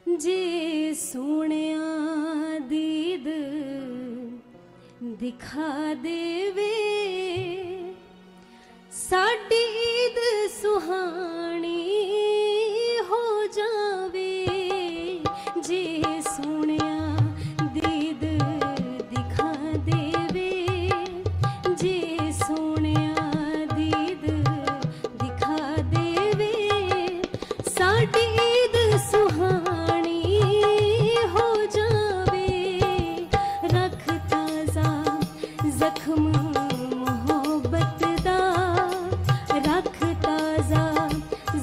जे सोनिया दीद दिखा देवे साडी ईद सुहानी हो जावे। जे सोनिया दीद दिखा देवे, जे सोनिया दीद दिखा देवे साडी ईद सुहानी हो जावे। रख ताजा जख्म मोहब्बत दा, रख ताजा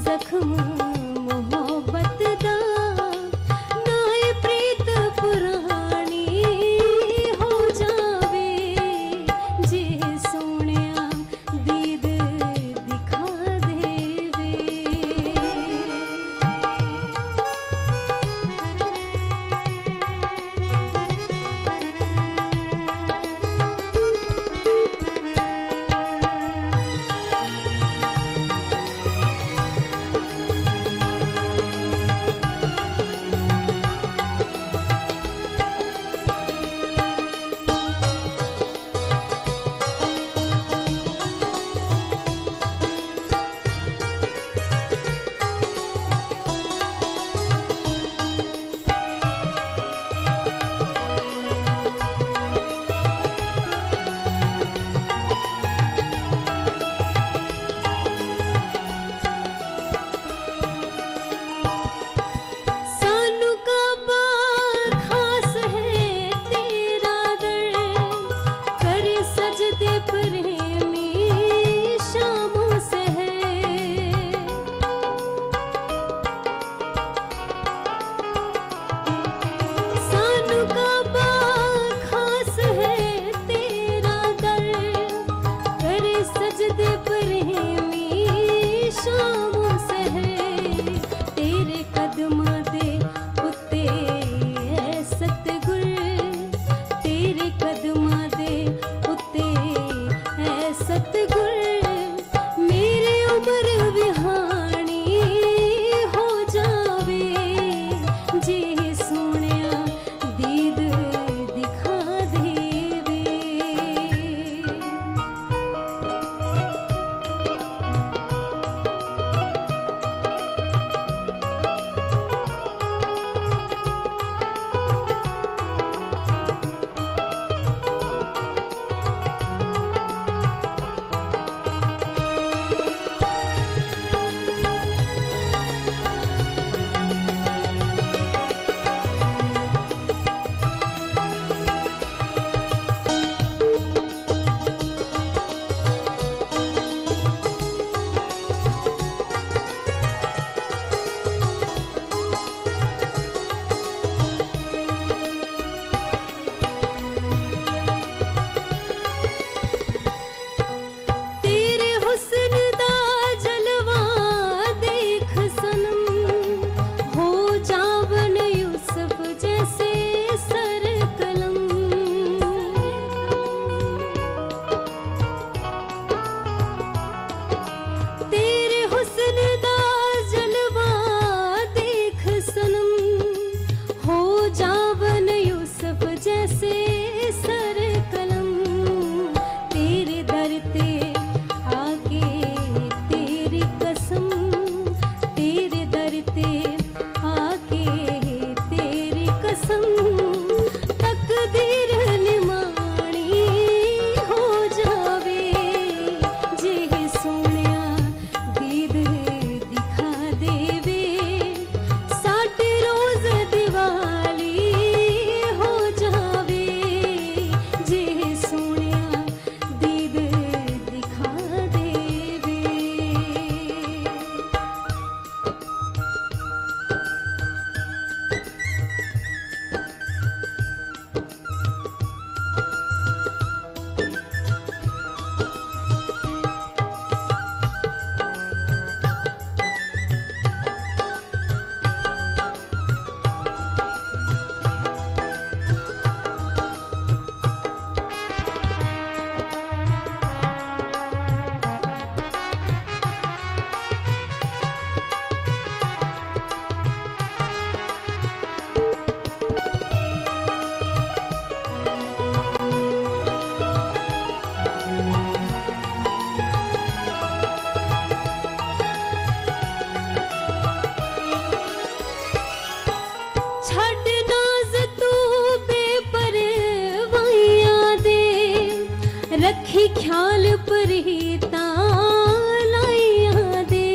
ख्याल परीता लाइया दे।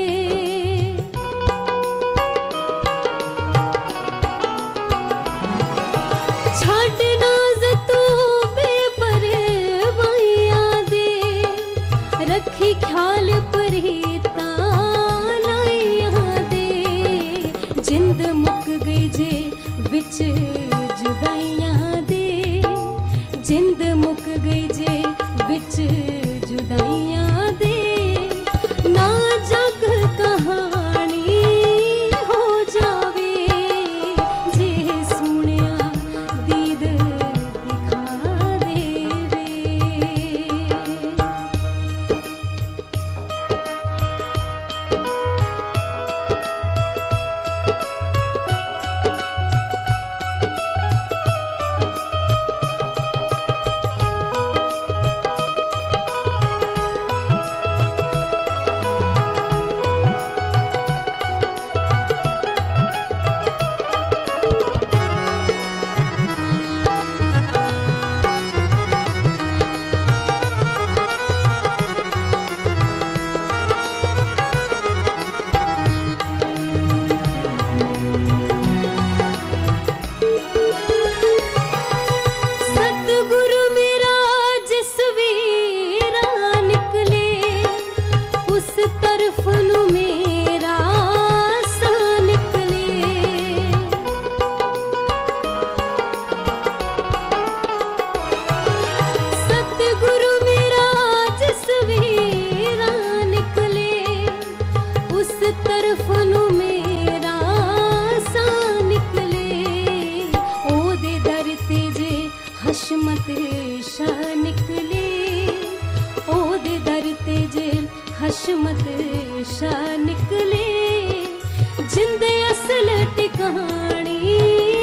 छड़ नाज तू बेपरवाहियां दे, रखी ख्याल परीता लाइया दे। जिंद मुक गई जे बिच जुदाइयां दे, जिंद मुक गई जे बिच जुदाइयां दे। ना जग कहानी हो जावे, जे सुनिया दीद दिखा देवे। सतगुरु मेरा जिस वीरा निकले, उस तरफ नू मेरा सा निकले। सतगुरु मेरा जिस वीरा निकले, उस तरफ नू मेरा सा निकले। ओदे दर ते जे हशमत शाह निकले, ओदे दर ते जे हशमत शाह निकले। जिंदे असल टिकाणी